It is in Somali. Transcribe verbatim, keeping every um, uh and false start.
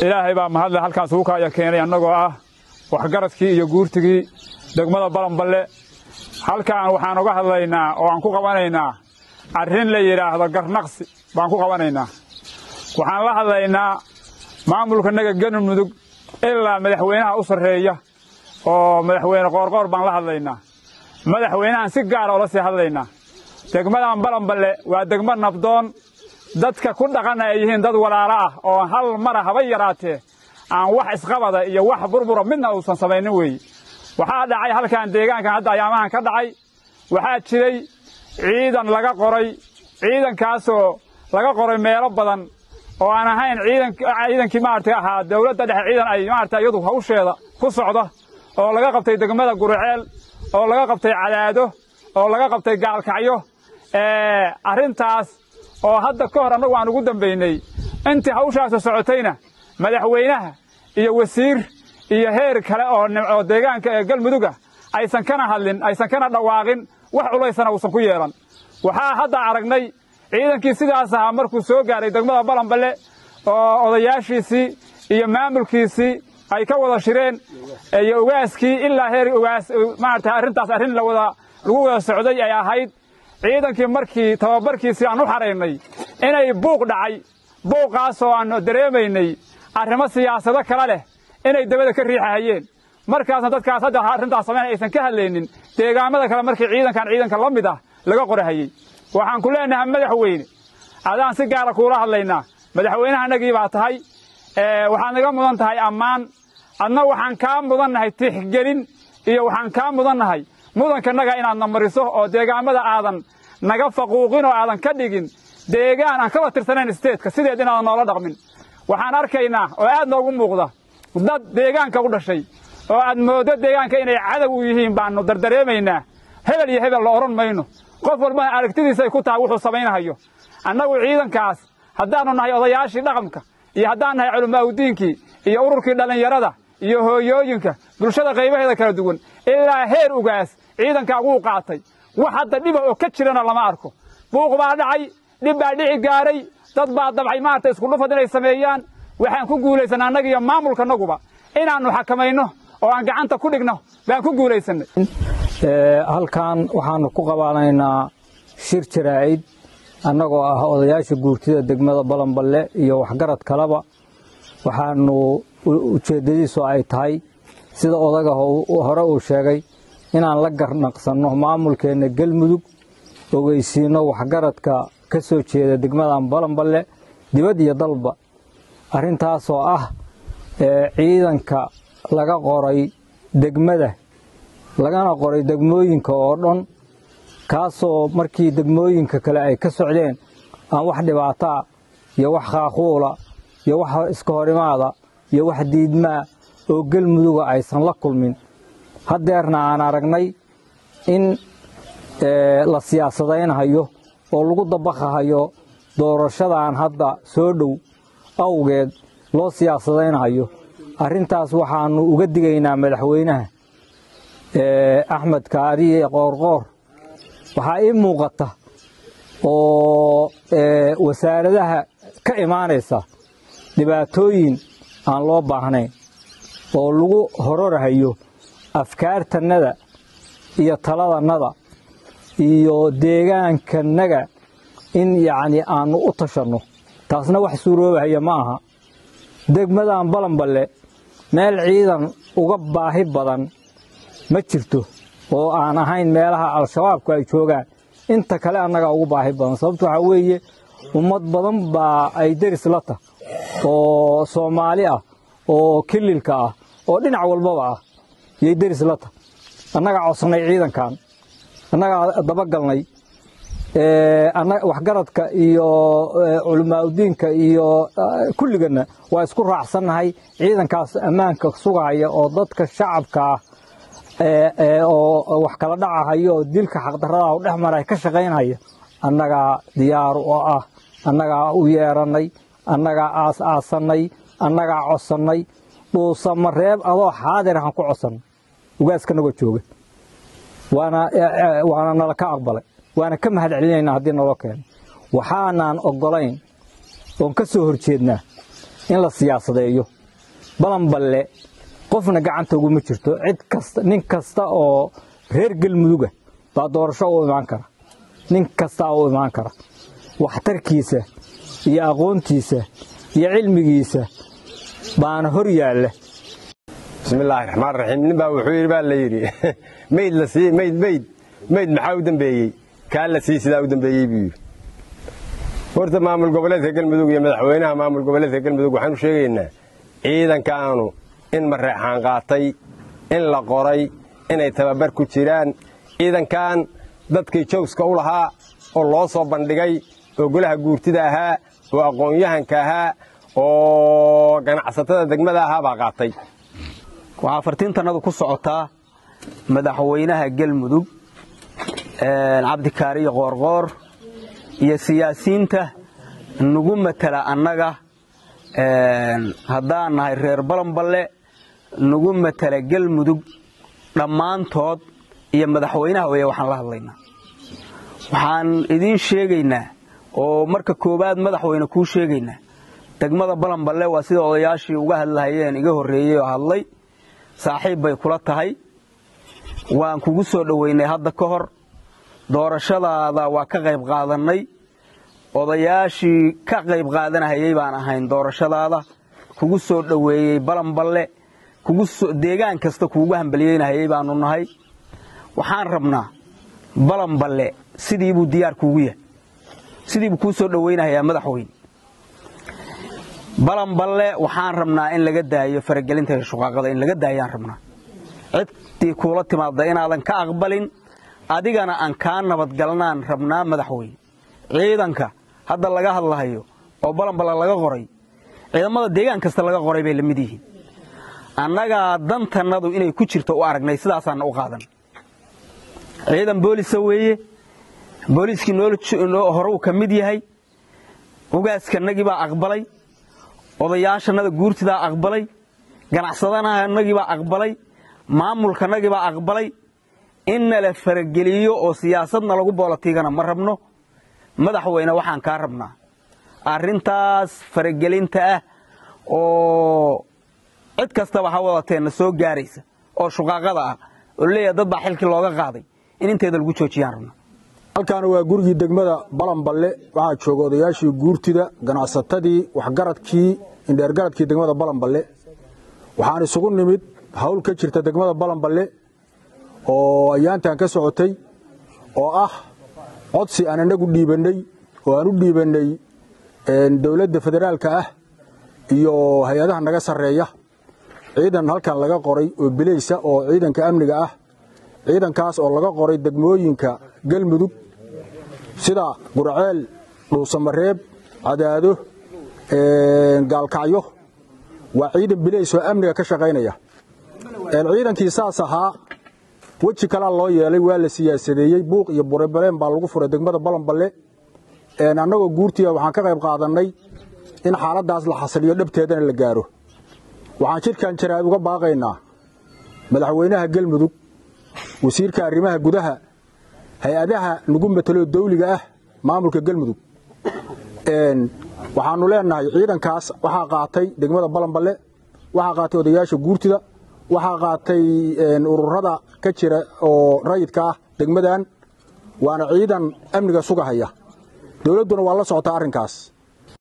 إلهي بقى مهلا هالكان سوكا يا كيني أنقوا waxgaradkii iyo guurtigii degmada Balanballe halkaan waxaan uga hadlaynaa oo aan ku qabanaynaa arrin la yiraahdo garnaqsi baan ku qabanaynaa waxaan la hadlaynaa maamulka naga Galmudug ilaa madaxweynaha u sareeya oo madaxweyne qoorqoor baan la hadlaynaa madaxweynahan si gaar ah oo la sii hadlaynaa degmada Balanballe waa degmad nabdoon dadka ku dhaqan ay yihiin dad walaalo ah oo hal mar haba yaraatee aan wax isqabada iyo wax burbura midna uusan samaynin weey waxa dhacay halkaan deegaanka hadda ayaamahan ka dhacay waxa jiray ciidan laga qoray ciidankaas oo laga qoray meelo badan oo aan ahayn ciidan ciidankii maartay ahaa dawladda dhexe ciidan ay maartay iyadu hawsheeda ku socdo oo laga qabtay degmada Guriceel oo laga qabtay Cadaado oo laga qabtay Gaalkacyo ee arintaas oo hadda ka hor anagu aan ugu dambeynay intii hawshaas socotayna madaxweynaha iyo wasiir iyo heer kale oo deegaanka ee Galmudug aysan kana hadlin aysan kana dhawaaqin wax culaysana uusan ku yeelan waxa hadda aragnay ciidankii sidaas ah markuu soo gaaray degmada Balanballe oo odayaashiisi iyo maamulkiisi ay ka wada shireen iyo ugaaskii ilaa heer ugaas maarta arintaas arin la wada lagu wada socday ay ahayd ciidankii markii tababarkiisi aan u xareynay inay buuq dhacay buuqaas oo aan dareemaynay arrimo siyaasado kala leh inay dabada ka riixayeen markaas dadkaas hadda arintaas sameeyay aysan ka hadlaynin deegaamada kale markii ciidankan ciidanka la mid ah laga qorahayay waxaan ku leenahay madaxweyne adaan si gaar ah kula hadlaynaa madaxweynaha nagii baa tahay ee waxaan naga mudan tahay ammaan adna waxaan ka mudannahay tixgelin iyo waxaan ka mudannahay mudankanaga inaad namariso oo deegaamada aadan naga faquuqin oo aadan ka dhigin deegaan aan ka watirsaneyn state-ka sideed inaad noola dhaqmin waxaan arkaynaa oo aad noogu muuqda dad deegaanka u dhashay oo aad moodo deegaanka inay cadow u yihiin baanu dardareemaynaa hebel iyo hebel la oran mayno qof walba aragtidiisa ay ku tahay wuxuu samaynayo annagu ciidankaas haddaanu nahay odayaashii dhaqanka iyo haddaan nahay culimaawidiinkii iyo ururkii dhalinyarada iyo hooyooyinka bulshada qaybaheeda kala duwan ilaa heer ugaas ciidanka ugu qaatay wax hadda dhib oo ka jirana lama arko buuq baa dhacay dhib baa dhici gaaray dad baa dabcay maanta isku dhufad inay sameeyaan waxaan ku guulaysanaa annaga iyo maamulkanaguba inaanu xakamayno oo aan gacanta ku dhigno baan ku guulaysanay ee halkaan waxaanu ku qabaanaynaa shir jiraa'id annagoo ah odayaasha guurtida degmada Balanballe iyo waxgarad kalaba waxaanu ujeedadiisu ay tahay sida odaga hore uu sheegay inaan la garnaqsano maamulkeena Galmudug ogeysiino waxgaradka ka soo jeeda degmada Balanballe dibad iyo dalba arintaas oo ah ciidanka laga qoray degmada lagana qoray degmooyinka oo dhan kaasoo markii degmooyinka kale ay ka socdeen aan wax dhibaato iyo wax khaaquula iyo wax iska horimaada iyo wax diidma oo Galmudug aysan la kulmin hadeerna aan aragnay in la siyaasadeynayo oo lagu dabaqayo doorashadan hadda soo dhow awgeed loo siyaasadeynayo arintaas waxaanu uga digaynaa madaxweynaha ee Axmed Kaariye Qoorqoor waxa ay muuqata oo wasaaradaha ka imaanaysa dhibaatooyin aan loo baahnayn oo lagu hororahayo afkaartanada iyo taladanada iyo deegaankanaga in yaani aanu u tashano taasna wax suuroobaya ma aha degmadan Balanballe meel ciidan uga baahi badan ma jirto oo aan ahayn meelaha al-shabaabku ay joogaan inta kale annaga ugu baahi badan sababtoo waxa weeye ummad badan baa ay deris la tahay oo Soomaali ah oo kililka ah oo dhinac walba ah yey deris la tahay annaga codsanay ciidankan annaga daba galnay ee annaga waxgaradka iyo culimaawidiinka iyo kulligana waa isku raacsanahay ciidankaas ammaanka sugaya oo dadka shacabka ee oo wax kala dhacayo dilka xaq darrada u dhaxmaray ka shaqeynaya annaga diyaar oo ah annaga u yeeranay annaga aas aasanay annaga codsanay dhuusa mareeb adoo xaadir ah ku codsan ugaaska naga jooga waana waana nala ka aqbalay waana ka mahad celinayna hadii naloo keen waxaanan ogolayn oo ka soo horjeednaa in la siyaasadeeyo balanballe qofna gacanta uguma jirto cid kasta nin kasta oo reer galmuduga baa doorasho u imaan kara nin kasta oo imaan kara waxtarkiisa iyo aqoontiisa iyo cilmigiisa baana hor yaalla bismillaahi raxmaani raxiim nin baa wuxuu yidhi baa la yidhi mayd la sii mayd mayd mayd maxaa u dambeeyey kaa la sii sidaa u dambeeyey buu yidhi horta maamul goboleedka galmudug iyo madaxweynaha maamul goboleedka galmudug waxaanu sheegaynaa ciidankaanu in mareexaan qaatay in la qoray inay tababar ku jiraan ciidankan dadkii joogska u lahaa oo loo soo bandhigay oo golaha guurtida ahaa oo aqoon-yahanka ahaa oo ganacsatada degmada ahaa baa qaatay waxaa fartiintannadu ku socotaa madaxweynaha galmudug cabdikaariyo qoorqoor iyo siyaasiyiinta nagu matala annaga haddaan nahay reer balanballe nagu matala galmudug dhammaantood iyo madaxweynaha weeye waxaan la hadlaynaa waxaan idiin sheegaynaa oo marka koowaad madaxweyne kuu sheegaynaa degmada balanballe waa sida odayaashii uga hadlahayeen iga horreeyey oo hadlay saaxiib bay kula tahay waan kugu soo dhoweynay hadda ka hor doorashadaada waa ka qayb qaadannay odayaashii ka qayb qaadanahayey baan ahayn doorashadaada kugu soo dhoweeyey balanballe deegaan kasta kuugu hambalyeynahayey baanu nahay waxaan rabnaa balanballe sidii buu diyaar kuugu yahay sidii buu kuu soo dhoweynahayaa madaxweyne balanballe waxaan rabnaa in laga daayo faragelinta iyo shuqaaqada in laga daayaan rabnaa ciddii kuula timaadda inaadan ka aqbalin adigana aan kaa nabadgalnaan rabnaa madaxweyne ciidanka hadda laga hadlahayo oo balanballe laga qoray ciidamada deegaan kasta laga qoray bay la mid yihiin annagaa dantannadu inay ku jirto u aragnay sidaasaanna u qaadan ciidan boolisa weeye booliiskii horuu ka mid yahay ugaaskanagii baa aqbalay odayaashannada guurtidaa aqbalay ganacsadanahannagii baa aqbalay maamulkanagii baa aqbalay in nala farageliyo oo siyaasadna lagu boolatiigana ma rabno madaxweyne waxaan kaa rabnaa arrintaas faragelinta ah oo cid kastaba ha wadateenna soo gaaraysa oo shuqaaqada ah oo leeyahay dad baa xilkii looga qaaday in inteeda lagu joojiyaan rabnaa halkaana waa gurigii degmada balanballe waxaa jooga odayaashii guurtida ganacsatadii waxgaradkii indheergaradkii degmada balanballe waxaan isugu nimid hawl ka jirta degmada balanballe oo ayaantan ka socotay oo ah codsi aan anagu dhiibannay oo aan u dhiibannay dowladda federaalka ah iyo hay-adaha naga sarreeya ciidan halkan laga qoray oo bilaysa oo ciidanka amniga ah ciidankaas oo laga qoray degmooyinka galmudug sida gurceel dhuusamareeb cadaado gaalkacyo waa ciidan bilays oo amniga ka shaqaynaya ciidankii saas ahaa weji kalaa loo yeelay waa la siyaasadeeyey buuq iyo burebaleen baa lagu furay degmada balanballe annagoo guurtiya waxaan ka qayb qaadannay in xaaladdaas la xasiliyo dhabteedana la gaaro waxaan jidhkan jaraad uga baaqaynaa madaxweynaha galmudug wasiirka arrimaha gudaha hay-adaha nagu matalo dawliga ah maamulka galmudug waxaanu leenahay ciidankaas waxaa qaatay degmada balanballe waxaa qaatay odayaasha guurtida waxaa qaatay ururada ka jira oo rayidka ah degmadan waana ciidan amniga sugahaya dowladduna waa la socotaa arrinkaas